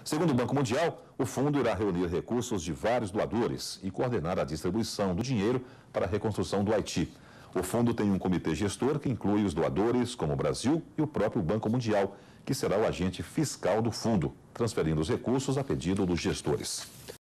Segundo o Banco Mundial, o fundo irá reunir recursos de vários doadores e coordenar a distribuição do dinheiro para a reconstrução do Haiti. O fundo tem um comitê gestor que inclui os doadores, como o Brasil e o próprio Banco Mundial, que será o agente fiscal do fundo, transferindo os recursos a pedido dos gestores.